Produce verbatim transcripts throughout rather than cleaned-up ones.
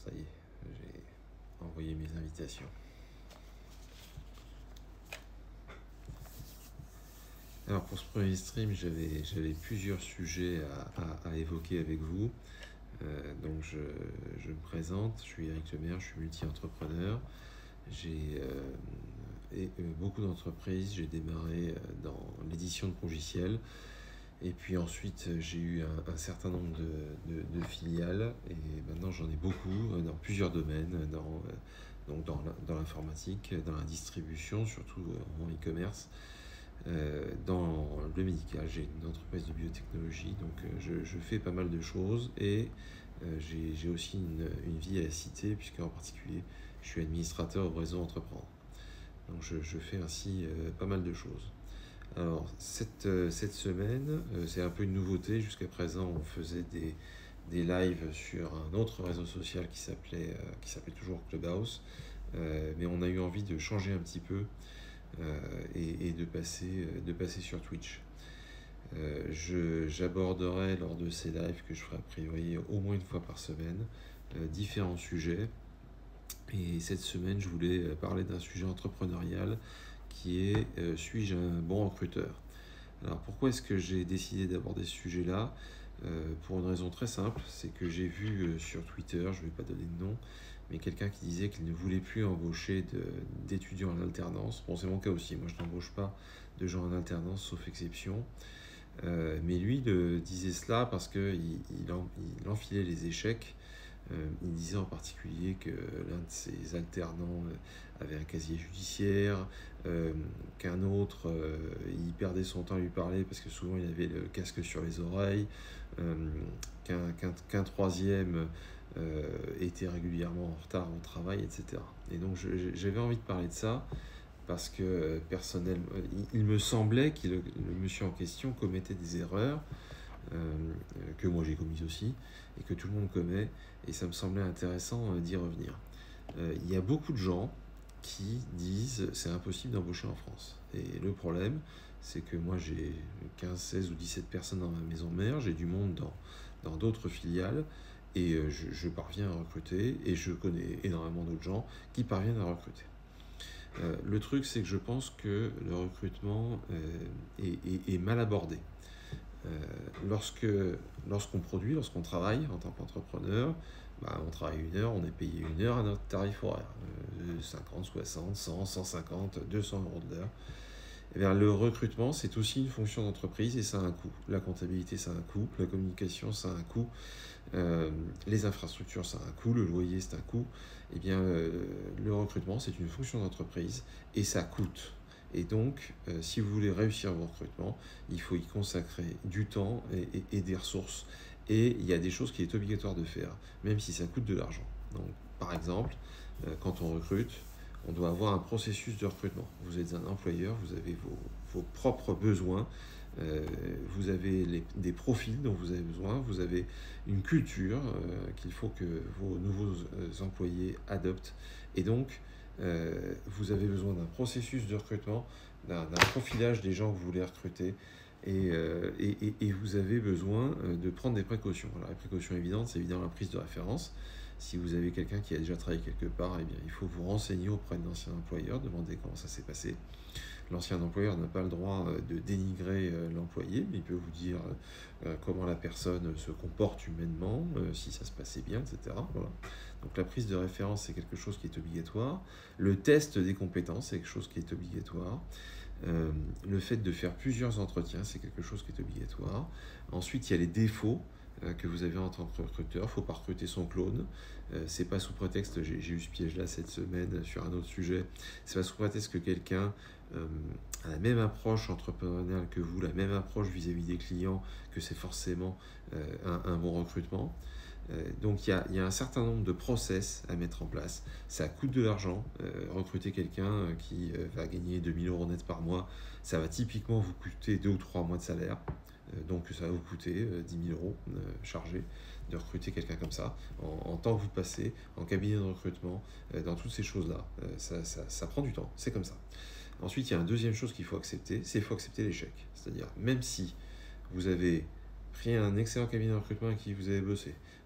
Ça y est, j'ai envoyé mes invitations. Alors pour ce premier stream, j'avais j'avais plusieurs sujets à, à, à évoquer avec vous. Euh, donc je, je me présente, je suis Eric Lemaire, je suis multi-entrepreneur. J'ai euh, et, euh, beaucoup d'entreprises, j'ai démarré euh, dans l'édition de logiciels. Et puis ensuite, j'ai eu un, un certain nombre de, de, de filiales. Et maintenant, j'en ai beaucoup euh, dans plusieurs domaines, dans, euh, donc dans, dans l'informatique, dans la distribution, surtout en e-commerce. Euh, dans le médical, j'ai une entreprise de biotechnologie, donc euh, je, je fais pas mal de choses et euh, j'ai, j'ai aussi une, une vie à citer, puisque en particulier, je suis administrateur au réseau Entreprendre. Donc je, je fais ainsi euh, pas mal de choses. Alors, cette, euh, cette semaine, euh, c'est un peu une nouveauté. Jusqu'à présent, on faisait des, des lives sur un autre réseau social qui s'appelait, euh, qui s'appelait toujours Clubhouse, euh, mais on a eu envie de changer un petit peu euh, et, et de, passer, de passer sur Twitch. Euh, je, j'aborderai lors de ces lives que je ferai a priori au moins une fois par semaine euh, différents sujets. Et cette semaine, je voulais parler d'un sujet entrepreneurial qui est euh, suis-je un bon recruteur? Alors pourquoi est-ce que j'ai décidé d'aborder ce sujet-là? euh, Pour une raison très simple, c'est que j'ai vu euh, sur Twitter, je ne vais pas donner de nom, mais quelqu'un qui disait qu'il ne voulait plus embaucher de, d'étudiants en alternance. Bon, c'est mon cas aussi, moi je n'embauche pas de gens en alternance, sauf exception. Euh, mais lui il disait cela parce qu'il il, en, il enfilait les échecs. Euh, il disait en particulier que l'un de ses alternants avait un casier judiciaire, euh, qu'un autre, euh, il perdait son temps à lui parler parce que souvent il avait le casque sur les oreilles, euh, qu'un, qu'un, qu'un troisième euh, était régulièrement en retard au travail, et cetera. Et donc je, j'avais envie de parler de ça parce que personnellement, il, il me semblait que le, le monsieur en question commettait des erreurs euh, que moi j'ai commises aussi et que tout le monde commet, et ça me semblait intéressant d'y revenir. Euh, il y a beaucoup de gens qui disent c'est impossible d'embaucher en France. Et le problème, c'est que moi j'ai quinze, seize ou dix-sept personnes dans ma maison mère, j'ai du monde dans, dans d'autres filiales, et je, je parviens à recruter, et je connais énormément d'autres gens qui parviennent à recruter. Euh, le truc, c'est que je pense que le recrutement euh, est, est, est mal abordé. Euh, lorsque, lorsqu'on produit, lorsqu'on travaille en tant qu'entrepreneur, bah, on travaille une heure, on est payé une heure à notre tarif horaire, euh, cinquante, soixante, cent, cent cinquante, deux cents euros de l'heure. Et bien, le recrutement, c'est aussi une fonction d'entreprise et ça a un coût. La comptabilité, ça a un coût, la communication, ça a un coût, euh, les infrastructures, ça a un coût, le loyer, c'est un coût. Et bien, euh, le recrutement, c'est une fonction d'entreprise et ça coûte. Et donc, euh, si vous voulez réussir vos recrutements, il faut y consacrer du temps et, et, et des ressources. Et il y a des choses qui est obligatoire de faire, même si ça coûte de l'argent. Donc, par exemple, euh, quand on recrute, on doit avoir un processus de recrutement. Vous êtes un employeur, vous avez vos, vos propres besoins, euh, vous avez les, des profils dont vous avez besoin, vous avez une culture euh, qu'il faut que vos nouveaux euh, employés adoptent. Et donc, euh, vous avez besoin d'un processus de recrutement, d'un, d'un profilage des gens que vous voulez recruter. Et, euh, et, et, et vous avez besoin de prendre des précautions. Alors, les précautions évidentes, c'est évidemment la prise de référence. Si vous avez quelqu'un qui a déjà travaillé quelque part, eh bien, il faut vous renseigner auprès de l'ancien employeur, demander comment ça s'est passé. L'ancien employeur n'a pas le droit de dénigrer l'employé, mais il peut vous dire comment la personne se comporte humainement, si ça se passait bien, et cetera. Voilà. Donc la prise de référence, c'est quelque chose qui est obligatoire. Le test des compétences, c'est quelque chose qui est obligatoire. Euh, le fait de faire plusieurs entretiens, c'est quelque chose qui est obligatoire. Ensuite, il y a les défauts euh, que vous avez en tant que recruteur. Il ne faut pas recruter son clone. Euh, c'est pas sous prétexte, j'ai, j'ai eu ce piège-là cette semaine sur un autre sujet, c'est pas sous prétexte que quelqu'un euh, a la même approche entrepreneuriale que vous, la même approche vis-à-vis des clients, que c'est forcément euh, un, un bon recrutement. Euh, donc il y a, y a un certain nombre de process à mettre en place. Ça coûte de l'argent. Euh, recruter quelqu'un qui euh, va gagner deux mille euros net par mois, ça va typiquement vous coûter deux ou trois mois de salaire. Euh, donc ça va vous coûter euh, dix mille euros euh, chargés de recruter quelqu'un comme ça, en, en temps que vous passez, en cabinet de recrutement, euh, dans toutes ces choses-là. Euh, ça, ça, ça prend du temps, c'est comme ça. Ensuite, il y a une deuxième chose qu'il faut accepter, c'est qu'il faut accepter l'échec. C'est-à-dire, même si vous avez pris un excellent cabinet de recrutement avec qui vous avez bossé,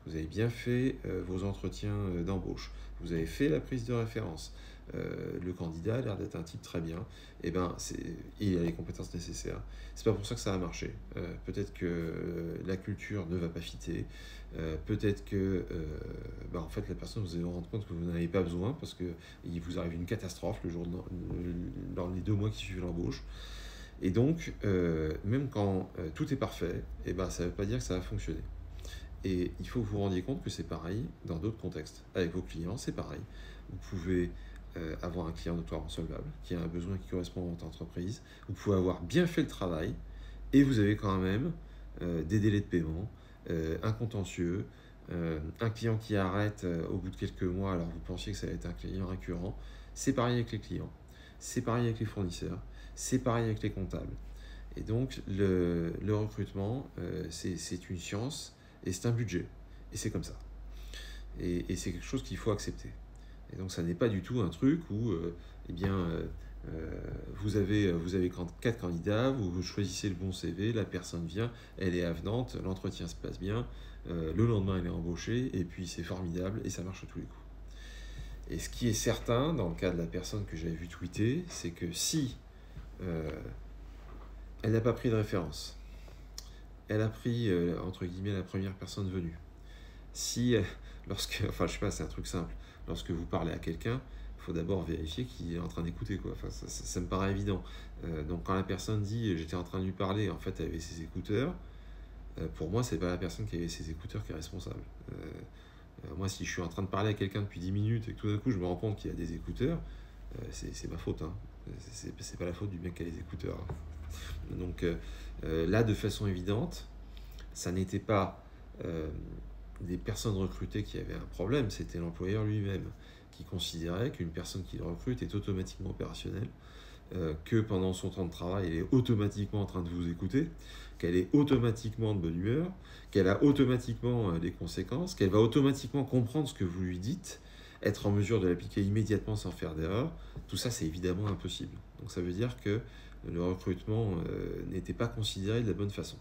vous avez bien fait euh, vos entretiens euh, d'embauche, vous avez fait la prise de référence, euh, le candidat a l'air d'être un type très bien, et ben c'est, il a les compétences nécessaires. C'est pas pour ça que ça va marcher. Euh, peut-être que euh, la culture ne va pas fitter, euh, peut-être que euh, ben en fait la personne, vous allez vous rendre compte que vous n'en avez pas besoin parce que il vous arrive une catastrophe le jour de, dans les deux mois qui suivent l'embauche. Et donc, euh, même quand euh, tout est parfait, et ben, ça ne veut pas dire que ça va fonctionner. Et il faut que vous vous rendiez compte que c'est pareil dans d'autres contextes. Avec vos clients, c'est pareil. Vous pouvez euh, avoir un client notoirement solvable, qui a un besoin qui correspond à votre entreprise. Vous pouvez avoir bien fait le travail, et vous avez quand même euh, des délais de paiement, euh, un contentieux, euh, un client qui arrête euh, au bout de quelques mois, alors vous pensiez que ça allait être un client récurrent. C'est pareil avec les clients, c'est pareil avec les fournisseurs, c'est pareil avec les comptables. Et donc, le, le recrutement, euh, c'est, c'est une science et c'est un budget. Et c'est comme ça. Et, et c'est quelque chose qu'il faut accepter. Et donc, ça n'est pas du tout un truc où, euh, eh bien, euh, euh, vous avez, vous avez quatre candidats, vous, vous choisissez le bon C V, la personne vient, elle est avenante, l'entretien se passe bien, euh, le lendemain, elle est embauchée, et puis c'est formidable, et ça marche à tous les coups. Et ce qui est certain, dans le cas de la personne que j'avais vu tweeter, c'est que si euh, elle n'a pas pris de référence, elle a pris, euh, entre guillemets, la première personne venue. Si, euh, lorsque, enfin, je sais pas, c'est un truc simple. Lorsque vous parlez à quelqu'un, il faut d'abord vérifier qu'il est en train d'écouter, quoi. Enfin, ça, ça, ça me paraît évident. Euh, donc, quand la personne dit, j'étais en train de lui parler, en fait, elle avait ses écouteurs, euh, pour moi, c'est pas la personne qui avait ses écouteurs qui est responsable. Euh, euh, moi, si je suis en train de parler à quelqu'un depuis dix minutes et que tout d'un coup, je me rends compte qu'il a des écouteurs, euh, c'est, c'est ma faute, hein. C'est, c'est pas la faute du mec qui a les écouteurs. Donc euh, euh, là, de façon évidente, ça n'était pas euh, des personnes recrutées qui avaient un problème, c'était l'employeur lui-même qui considérait qu'une personne qu'il recrute est automatiquement opérationnelle, euh, que pendant son temps de travail, elle est automatiquement en train de vous écouter, qu'elle est automatiquement de bonne humeur, qu'elle a automatiquement euh, des conséquences, qu'elle va automatiquement comprendre ce que vous lui dites, être en mesure de l'appliquer immédiatement sans faire d'erreur. Tout ça, c'est évidemment impossible. Donc ça veut dire que le recrutement euh, n'était pas considéré de la bonne façon.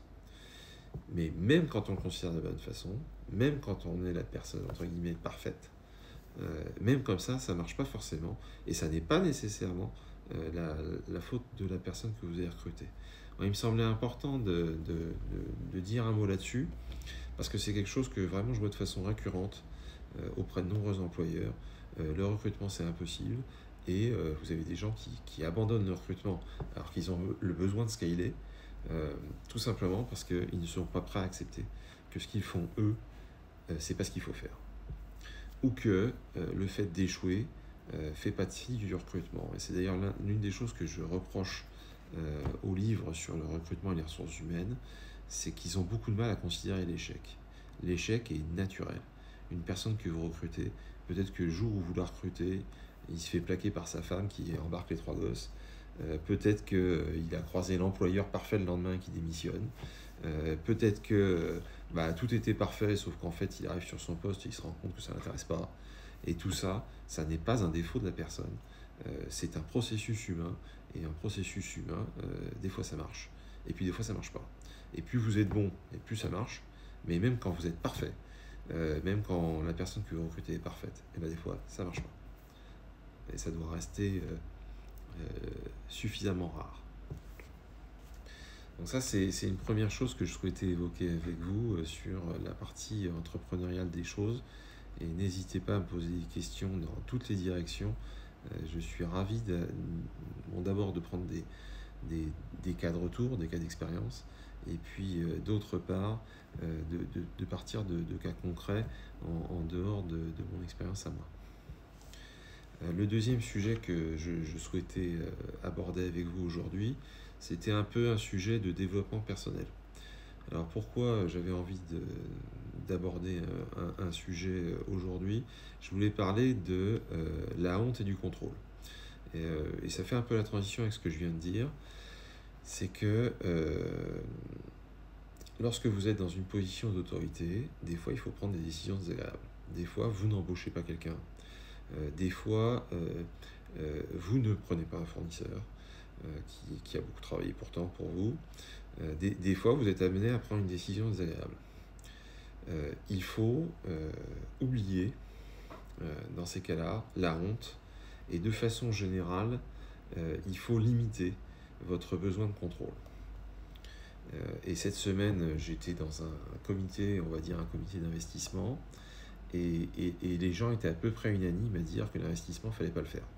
Mais même quand on le considère de la bonne façon, même quand on est la personne, entre guillemets, parfaite, euh, même comme ça, ça ne marche pas forcément, et ça n'est pas nécessairement euh, la, la faute de la personne que vous avez recrutée. Alors, il me semblait important de, de, de, de dire un mot là-dessus, parce que c'est quelque chose que vraiment je vois de façon récurrente euh, auprès de nombreux employeurs. Euh, le recrutement, c'est impossible, et euh, vous avez des gens qui, qui abandonnent le recrutement alors qu'ils ont le besoin de scaler, euh, tout simplement parce qu'ils ne sont pas prêts à accepter que ce qu'ils font eux, euh, c'est pas ce qu'il faut faire. Ou que euh, le fait d'échouer euh, fait partie du recrutement. Et c'est d'ailleurs l'une des choses que je reproche euh, au livre sur le recrutement et les ressources humaines, c'est qu'ils ont beaucoup de mal à considérer l'échec. L'échec est naturel. Une personne que vous recrutez, peut-être que le jour où vous la recrutez, il se fait plaquer par sa femme qui embarque les trois gosses. Euh, peut-être qu'il euh, a croisé l'employeur parfait le lendemain qui démissionne. Euh, peut-être que bah, tout était parfait, sauf qu'en fait, il arrive sur son poste et il se rend compte que ça ne l'intéresse pas. Et tout ça, ça n'est pas un défaut de la personne. Euh, c'est un processus humain. Et un processus humain, euh, des fois ça marche. Et puis des fois ça marche pas. Et plus vous êtes bon, et plus ça marche. Mais même quand vous êtes parfait, euh, même quand la personne que vous recrutez est parfaite, et ben des fois ça marche pas. Et ça doit rester euh, euh, suffisamment rare. Donc ça, c'est, c'est une première chose que je souhaitais évoquer avec vous euh, sur la partie entrepreneuriale des choses. Et n'hésitez pas à me poser des questions dans toutes les directions. Euh, je suis ravi de, bon, d'abord de prendre des, des, des cas de retour, des cas d'expérience, et puis euh, d'autre part, euh, de, de, de partir de, de cas concrets en, en dehors de, de mon expérience à moi. Euh, le deuxième sujet que je, je souhaitais euh, aborder avec vous aujourd'hui, c'était un peu un sujet de développement personnel. Alors pourquoi j'avais envie de, d'aborder un, un, un sujet aujourd'hui? Je voulais parler de euh, la honte et du contrôle. Et, euh, et ça fait un peu la transition avec ce que je viens de dire. C'est que euh, lorsque vous êtes dans une position d'autorité, des fois il faut prendre des décisions désagréables. Des fois vous n'embauchez pas quelqu'un. Euh, des fois euh, euh, vous ne prenez pas un fournisseur euh, qui, qui a beaucoup travaillé pourtant pour vous. Euh, des, des fois vous êtes amené à prendre une décision désagréable. euh, il faut euh, oublier, euh, dans ces cas-là, la honte, et de façon générale, euh, il faut limiter votre besoin de contrôle. Euh, et cette semaine, j'étais dans un comité, on va dire un comité d'investissement, et, et, et les gens étaient à peu près unanimes à dire que l'investissement, il ne fallait pas le faire.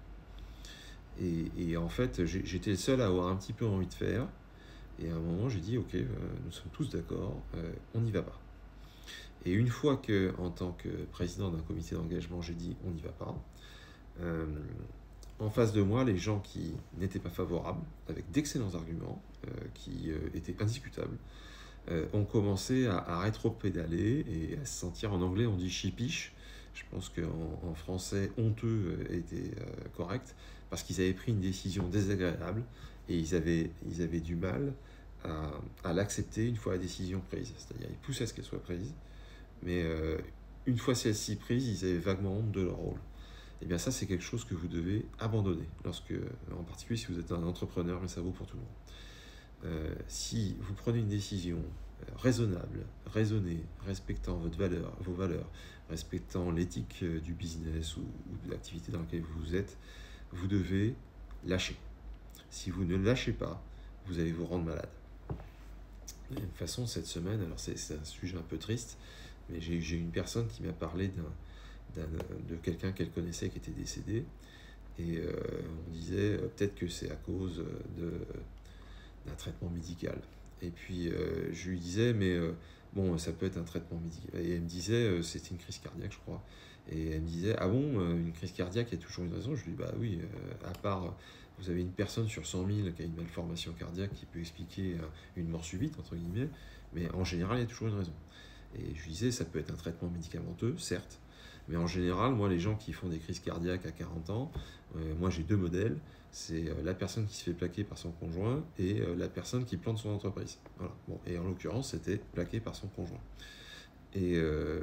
Et, et en fait, j'étais le seul à avoir un petit peu envie de faire, et à un moment, j'ai dit, ok, euh, nous sommes tous d'accord, euh, on n'y va pas. Et une fois que, en tant que président d'un comité d'engagement, j'ai dit, on n'y va pas, euh, en face de moi, les gens qui n'étaient pas favorables, avec d'excellents arguments, euh, qui euh, étaient indiscutables, euh, ont commencé à, à rétro-pédaler et à se sentir, en anglais on dit chipiche, je pense qu'en en français honteux était euh, correct, parce qu'ils avaient pris une décision désagréable et ils avaient, ils avaient du mal à, à l'accepter une fois la décision prise. C'est-à-dire ils poussaient à ce qu'elle soit prise, mais euh, une fois celle-ci prise, ils avaient vaguement honte de leur rôle. Et bien ça, c'est quelque chose que vous devez abandonner, lorsque, en particulier si vous êtes un entrepreneur, mais ça vaut pour tout le monde. Euh, si vous prenez une décision raisonnable, raisonnée, respectant votre valeur, vos valeurs, respectant l'éthique du business ou, ou de l'activité dans laquelle vous êtes, vous devez lâcher. Si vous ne lâchez pas, vous allez vous rendre malade. De la même façon, cette semaine, alors c'est un sujet un peu triste, mais j'ai une personne qui m'a parlé d'un de quelqu'un qu'elle connaissait qui était décédé, et euh, on disait euh, peut-être que c'est à cause d'un traitement médical. Et puis euh, je lui disais, mais euh, bon, ça peut être un traitement médical. Et elle me disait, euh, c'était une crise cardiaque, je crois. Et elle me disait, ah bon, euh, une crise cardiaque, il y a toujours une raison. Je lui dis, bah oui, euh, à part, vous avez une personne sur cent mille qui a une malformation cardiaque qui peut expliquer euh, une mort subite, entre guillemets, mais en général, il y a toujours une raison. Et je lui disais, ça peut être un traitement médicamenteux, certes, mais en général, moi, les gens qui font des crises cardiaques à quarante ans, euh, moi j'ai deux modèles. C'est euh, la personne qui se fait plaquer par son conjoint et euh, la personne qui plante son entreprise. Voilà. Bon, et en l'occurrence, c'était plaqué par son conjoint. Et euh,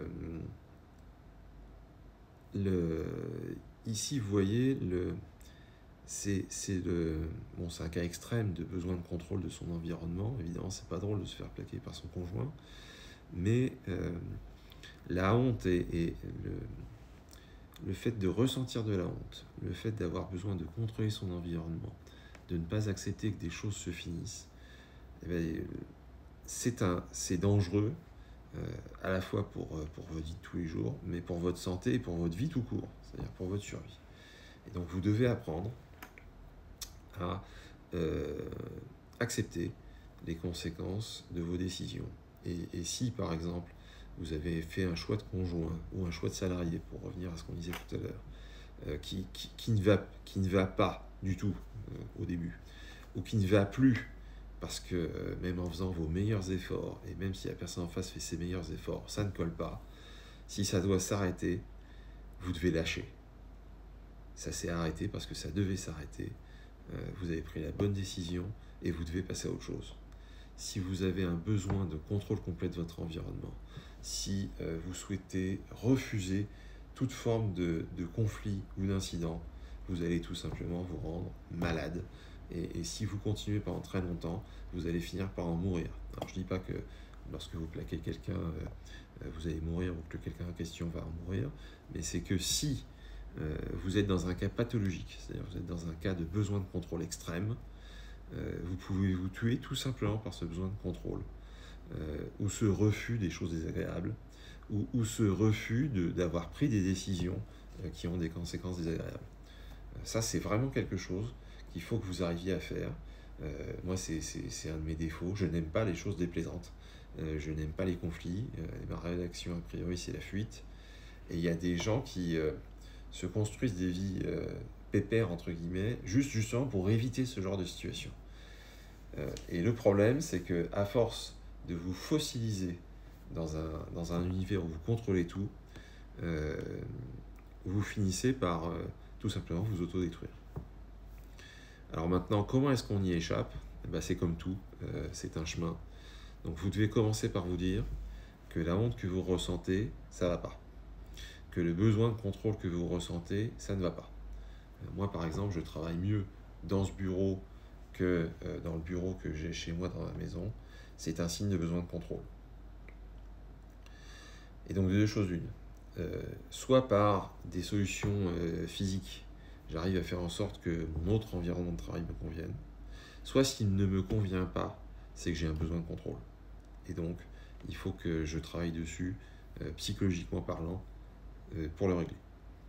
le, ici, vous voyez, c'est le, bon, c'est un cas extrême de besoin de contrôle de son environnement. Évidemment, c'est pas drôle de se faire plaquer par son conjoint, mais euh, la honte et, et le, le fait de ressentir de la honte, le fait d'avoir besoin de contrôler son environnement, de ne pas accepter que des choses se finissent, eh bien, c'est un, c'est dangereux, euh, à la fois pour, pour votre vie de tous les jours, mais pour votre santé et pour votre vie tout court, c'est-à-dire pour votre survie. Et donc vous devez apprendre à euh, accepter les conséquences de vos décisions. Et, et si, par exemple, vous avez fait un choix de conjoint ou un choix de salarié, pour revenir à ce qu'on disait tout à l'heure, euh, qui, qui, qui, ne va, qui ne va pas du tout euh, au début, ou qui ne va plus, parce que euh, même en faisant vos meilleurs efforts, et même si la personne en face fait ses meilleurs efforts, ça ne colle pas, si ça doit s'arrêter, vous devez lâcher. Ça s'est arrêté parce que ça devait s'arrêter, euh, vous avez pris la bonne décision, et vous devez passer à autre chose. Si vous avez un besoin de contrôle complet de votre environnement, si euh, vous souhaitez refuser toute forme de, de conflit ou d'incident, vous allez tout simplement vous rendre malade. Et, et si vous continuez pendant très longtemps, vous allez finir par en mourir. Alors je ne dis pas que lorsque vous plaquez quelqu'un, euh, vous allez mourir ou que quelqu'un en question va en mourir, mais c'est que si euh, vous êtes dans un cas pathologique, c'est-à-dire vous êtes dans un cas de besoin de contrôle extrême, euh, vous pouvez vous tuer tout simplement par ce besoin de contrôle. Euh, ou ce refus des choses désagréables, ou, ou ce refus d'avoir pris des décisions euh, qui ont des conséquences désagréables. Euh, ça, c'est vraiment quelque chose qu'il faut que vous arriviez à faire. Euh, moi, c'est un de mes défauts. Je n'aime pas les choses déplaisantes. Euh, je n'aime pas les conflits. Euh, ma réaction, a priori, c'est la fuite. Et il y a des gens qui euh, se construisent des vies euh, pépères, entre guillemets, juste justement pour éviter ce genre de situation. Euh, et le problème, c'est que à force de vous fossiliser dans un, dans un univers où vous contrôlez tout, euh, vous finissez par euh, tout simplement vous autodétruire. Alors maintenant, comment est-ce qu'on y échappe? Eh ben, c'est comme tout, euh, c'est un chemin. Donc vous devez commencer par vous dire que la honte que vous ressentez, ça ne va pas. Que le besoin de contrôle que vous ressentez, ça ne va pas. Euh, moi, par exemple, je travaille mieux dans ce bureau que euh, dans le bureau que j'ai chez moi dans la maison. C'est un signe de besoin de contrôle. Et donc, de deux choses l'une. Euh, soit par des solutions euh, physiques, j'arrive à faire en sorte que mon autre environnement de travail me convienne. Soit s'il ne me convient pas, c'est que j'ai un besoin de contrôle. Et donc, il faut que je travaille dessus, euh, psychologiquement parlant, euh, pour le régler.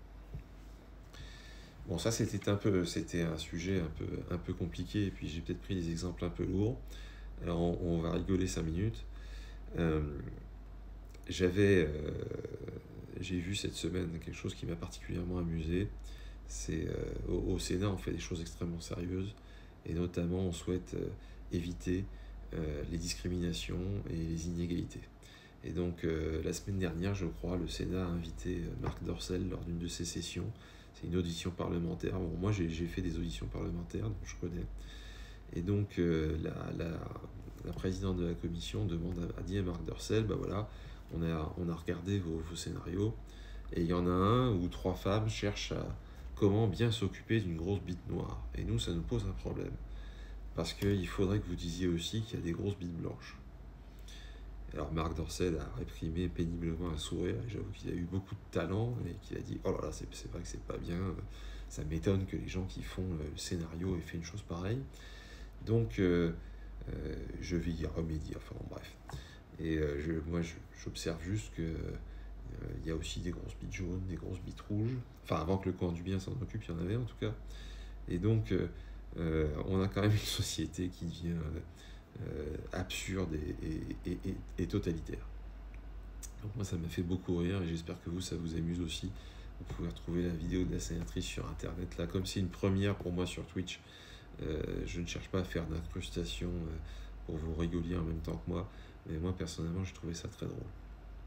Bon, ça, c'était un peu, c'était un sujet un peu, un peu compliqué, et puis j'ai peut-être pris des exemples un peu lourds. Alors, on, on va rigoler cinq minutes. Euh, j'avais, euh, j'ai vu cette semaine quelque chose qui m'a particulièrement amusé. C'est euh, au, au Sénat, on fait des choses extrêmement sérieuses, et notamment, on souhaite euh, éviter euh, les discriminations et les inégalités. Et donc, euh, la semaine dernière, je crois, le Sénat a invité Marc Dorcel lors d'une de ses sessions. C'est une audition parlementaire. Bon, moi, j'ai fait des auditions parlementaires, donc je connais. Et donc, euh, la, la, la présidente de la commission demande à, a dit à Marc Dorcel, bah voilà, on a, on a regardé vos, vos scénarios, et il y en a un où trois femmes cherchent à comment bien s'occuper d'une grosse bite noire. Et nous, ça nous pose un problème. Parce qu'il faudrait que vous disiez aussi qu'il y a des grosses bites blanches. Alors Marc Dorcel a réprimé péniblement un sourire, et j'avoue qu'il a eu beaucoup de talent, et qu'il a dit « Oh là là, c'est vrai que c'est pas bien, ça m'étonne que les gens qui font le scénario aient fait une chose pareille. » Donc euh, euh, je vais y remédier, enfin bon, bref. Et euh, je, moi j'observe juste qu'il euh, y a aussi des grosses bites jaunes, des grosses bites rouges. Enfin avant que le camp du bien s'en occupe, il y en avait en tout cas. Et donc euh, euh, on a quand même une société qui devient... Euh, Euh, absurde et, et, et, et totalitaire. Donc moi ça m'a fait beaucoup rire, et j'espère que vous, ça vous amuse aussi. Vous pouvez retrouver la vidéo de la sénatrice sur internet. Là, comme c'est une première pour moi sur Twitch, euh, je ne cherche pas à faire d'incrustation euh, pour vous rigoler en même temps que moi, mais moi personnellement j'ai trouvé ça très drôle.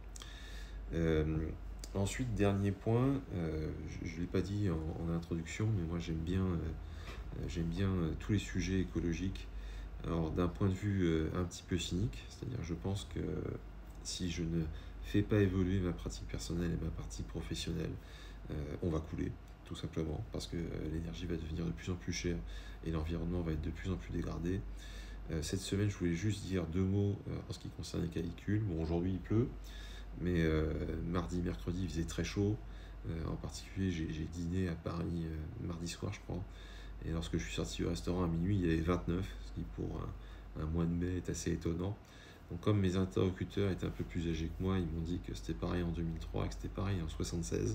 Euh, ensuite, dernier point, euh, je ne l'ai pas dit en, en introduction, mais moi j'aime bien, euh, j'aime bien euh, tous les sujets écologiques. Alors d'un point de vue euh, un petit peu cynique, c'est-à-dire je pense que si je ne fais pas évoluer ma pratique personnelle et ma pratique professionnelle, euh, on va couler, tout simplement, parce que euh, l'énergie va devenir de plus en plus chère et l'environnement va être de plus en plus dégradé. Euh, cette semaine, je voulais juste dire deux mots euh, en ce qui concerne les canicules. Bon, aujourd'hui il pleut, mais euh, mardi, mercredi, il faisait très chaud. Euh, en particulier, j'ai dîné à Paris euh, mardi soir, je crois. Et lorsque je suis sorti du restaurant à minuit, il y avait vingt-neuf, ce qui pour un, un mois de mai est assez étonnant. Donc comme mes interlocuteurs étaient un peu plus âgés que moi, ils m'ont dit que c'était pareil en deux mille trois et que c'était pareil en soixante-seize.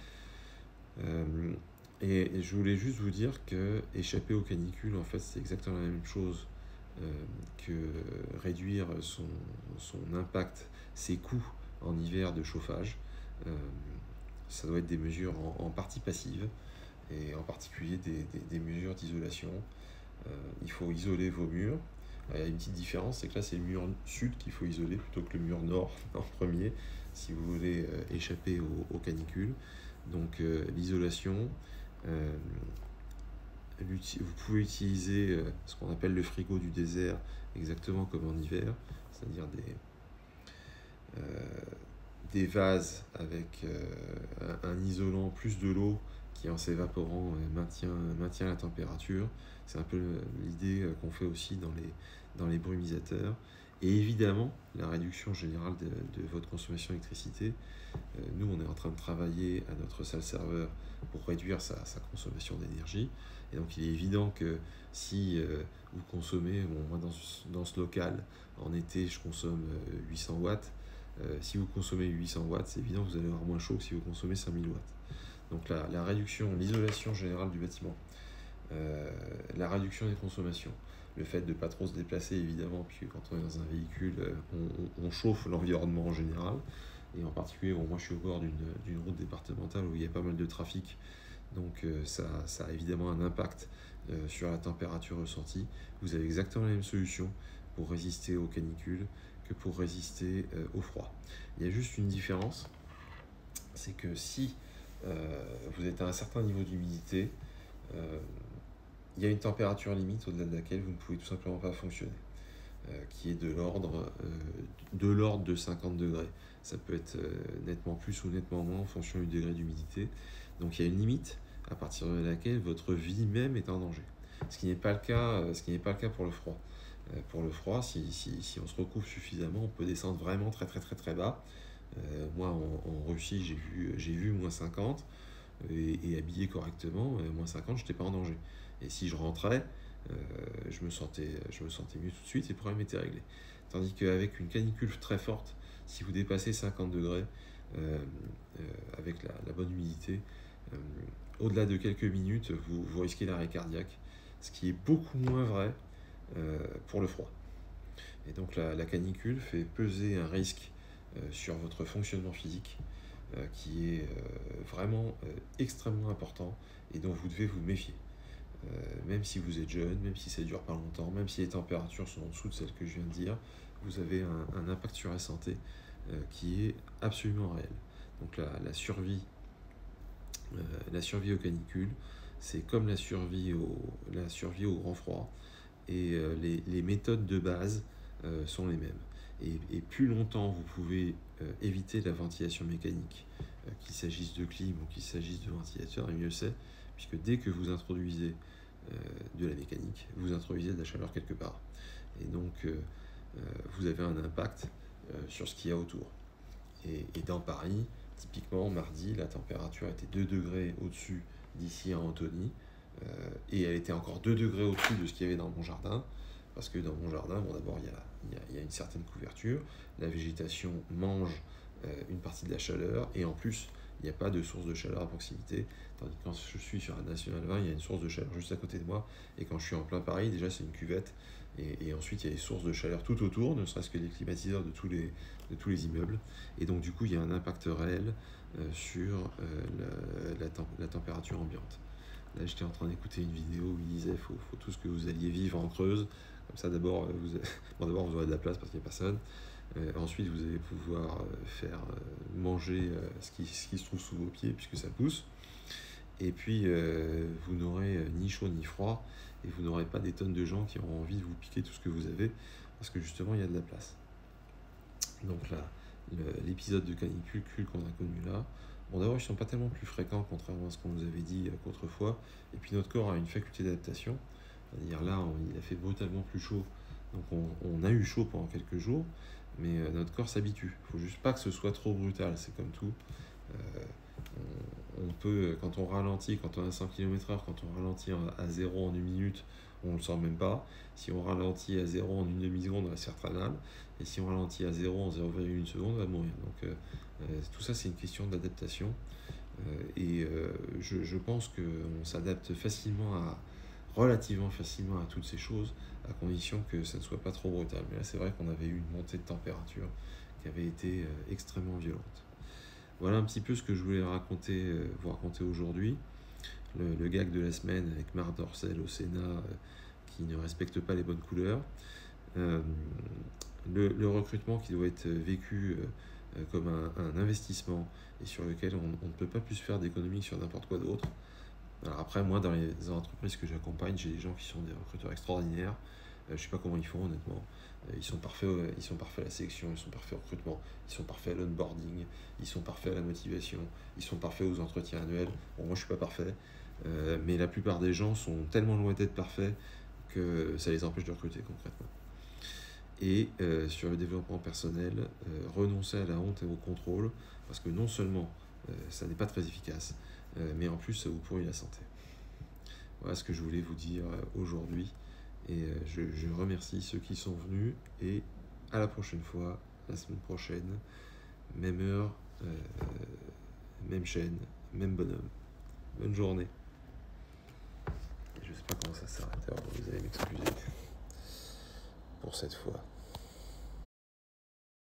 Euh, et, et je voulais juste vous dire que échapper aux canicules, en fait, c'est exactement la même chose euh, que réduire son, son impact, ses coûts en hiver de chauffage. Euh, ça doit être des mesures en, en partie passives, et en particulier des, des, des mesures d'isolation. Euh, il faut isoler vos murs. Il y a une petite différence, c'est que là c'est le mur sud qu'il faut isoler plutôt que le mur nord en premier, si vous voulez euh, échapper aux, aux canicules. Donc euh, l'isolation, euh, vous pouvez utiliser euh, ce qu'on appelle le frigo du désert, exactement comme en hiver, c'est-à-dire des, euh, des vases avec euh, un, un isolant plus de l'eau qui en s'évaporant maintient, maintient la température. C'est un peu l'idée qu'on fait aussi dans les, dans les brumisateurs. Et évidemment, la réduction générale de, de votre consommation d'électricité. Euh, nous, on est en train de travailler à notre salle serveur pour réduire sa, sa consommation d'énergie. Et donc, il est évident que si euh, vous consommez, bon, moi dans, dans ce local, en été, je consomme euh, huit cents watts. Euh, si vous consommez huit cents watts, c'est évident que vous allez avoir moins chaud que si vous consommez cinq mille watts. Donc la, la réduction, l'isolation générale du bâtiment, euh, la réduction des consommations, le fait de ne pas trop se déplacer évidemment, puisque quand on est dans un véhicule, on, on, on chauffe l'environnement en général, et en particulier, bon, moi je suis au bord d'une route départementale où il y a pas mal de trafic, donc euh, ça, ça a évidemment un impact euh, sur la température ressentie. Vous avez exactement la même solution pour résister aux canicules que pour résister euh, au froid. Il y a juste une différence, c'est que si Euh, vous êtes à un certain niveau d'humidité, euh, il y a une température limite au-delà de laquelle vous ne pouvez tout simplement pas fonctionner, euh, qui est de l'ordre euh, de l'ordre de cinquante degrés. Ça peut être euh, nettement plus ou nettement moins en fonction du degré d'humidité. Donc il y a une limite à partir de laquelle votre vie même est en danger. Ce qui n'est pas le cas, ce qui n'est pas le cas pour le froid. Euh, pour le froid, si, si, si on se recouvre suffisamment, on peut descendre vraiment très très très très bas. Euh, moi, en, en Russie, j'ai vu, j'ai vu moins cinquante, et, et habillé correctement, euh, moins cinquante, je n'étais pas en danger. Et si je rentrais, euh, je, me sentais, je me sentais mieux tout de suite et le problème était réglé. Tandis qu'avec une canicule très forte, si vous dépassez cinquante degrés, euh, euh, avec la, la bonne humidité, euh, au-delà de quelques minutes, vous, vous risquez l'arrêt cardiaque, ce qui est beaucoup moins vrai euh, pour le froid. Et donc la, la canicule fait peser un risque euh, sur votre fonctionnement physique euh, qui est euh, vraiment euh, extrêmement important et dont vous devez vous méfier. Euh, même si vous êtes jeune, même si ça dure pas longtemps, même si les températures sont en dessous de celles que je viens de dire, vous avez un, un impact sur la santé euh, qui est absolument réel. Donc la, la survie, euh, la survie aux canicules, c'est comme la survie au, la survie au grand froid, et euh, les, les méthodes de base euh, sont les mêmes. Et, et plus longtemps vous pouvez euh, éviter la ventilation mécanique, euh, qu'il s'agisse de clim ou qu'il s'agisse de ventilateur, et mieux c'est, puisque dès que vous introduisez euh, de la mécanique, vous introduisez de la chaleur quelque part. Et donc euh, euh, vous avez un impact euh, sur ce qu'il y a autour. Et, et dans Paris, typiquement, mardi, la température était deux degrés au-dessus d'ici à Antony, euh, et elle était encore deux degrés au-dessus de ce qu'il y avait dans mon jardin, parce que dans mon jardin, bon, d'abord, il y a, il y a, il y a une certaine couverture, la végétation mange euh, une partie de la chaleur, et en plus, il n'y a pas de source de chaleur à proximité, tandis que quand je suis sur la National vingt, il y a une source de chaleur juste à côté de moi, et quand je suis en plein Paris, déjà c'est une cuvette, et, et ensuite il y a des sources de chaleur tout autour, ne serait-ce que les climatiseurs de tous les, de tous les immeubles, et donc du coup il y a un impact réel euh, sur euh, la, la, temp la température ambiante. Là j'étais en train d'écouter une vidéo où il disait faut, faut tout ce que vous alliez vivre en Creuse, comme ça d'abord vous, bon, d'abord vous aurez de la place parce qu'il n'y a personne. Euh, ensuite, vous allez pouvoir euh, faire euh, manger euh, ce, qui, ce qui se trouve sous vos pieds puisque ça pousse. Et puis, euh, vous n'aurez euh, ni chaud ni froid et vous n'aurez pas des tonnes de gens qui auront envie de vous piquer tout ce que vous avez parce que justement, il y a de la place. Donc là, l'épisode de canicule qu'on a connu là, bon d'abord, ils ne sont pas tellement plus fréquents contrairement à ce qu'on nous avait dit euh, qu'autrefois. Et puis, notre corps a une faculté d'adaptation. C'est-à-dire là, on, il a fait brutalement plus chaud. Donc, on, on a eu chaud pendant quelques jours. Mais euh, notre corps s'habitue. Il ne faut juste pas que ce soit trop brutal, c'est comme tout. Euh, on, on peut, quand on ralentit, quand on a cent kilomètres heure, quand on ralentit à zéro en une minute, on ne le sent même pas. Si on ralentit à zéro en une demi-seconde, on va se faire très mal. Et si on ralentit à zéro en zéro virgule un seconde, on va mourir. Donc euh, euh, tout ça, c'est une question d'adaptation. Euh, et euh, je, je pense qu'on s'adapte facilement à, relativement facilement à toutes ces choses, à condition que ça ne soit pas trop brutal. Mais là, c'est vrai qu'on avait eu une montée de température qui avait été euh, extrêmement violente. Voilà un petit peu ce que je voulais raconter, euh, vous raconter aujourd'hui. Le, le gag de la semaine avec Marc Dorcel au Sénat euh, qui ne respecte pas les bonnes couleurs. Euh, le, le recrutement qui doit être vécu euh, comme un, un investissement et sur lequel on, on ne peut pas plus faire d'économie sur n'importe quoi d'autre. Alors après, moi, dans les entreprises que j'accompagne, j'ai des gens qui sont des recruteurs extraordinaires. Euh, je ne sais pas comment ils font, honnêtement. Euh, ils sont parfaits, euh, ils sont parfaits à la sélection, ils sont parfaits au recrutement, ils sont parfaits à l'onboarding, ils sont parfaits à la motivation, ils sont parfaits aux entretiens annuels. Bon, moi, je ne suis pas parfait, euh, mais la plupart des gens sont tellement loin d'être parfaits que ça les empêche de recruter concrètement. Et euh, sur le développement personnel, euh, renoncer à la honte et au contrôle, parce que non seulement euh, ça n'est pas très efficace, euh, mais en plus ça vous pourrit la santé. Voilà ce que je voulais vous dire euh, aujourd'hui, et euh, je, je remercie ceux qui sont venus, et à la prochaine fois, la semaine prochaine, même heure, euh, même chaîne, même bonhomme. Bonne journée. Je sais pas comment ça s'arrête, alors vous allez m'excuser pour cette fois.